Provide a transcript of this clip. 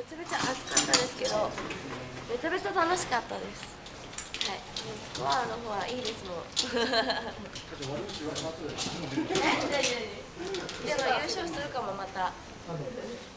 めちゃめちゃ暑かったですけど、めちゃめちゃ楽しかったです。はい、スコアの方はいいですもん。でも優勝するかもまた。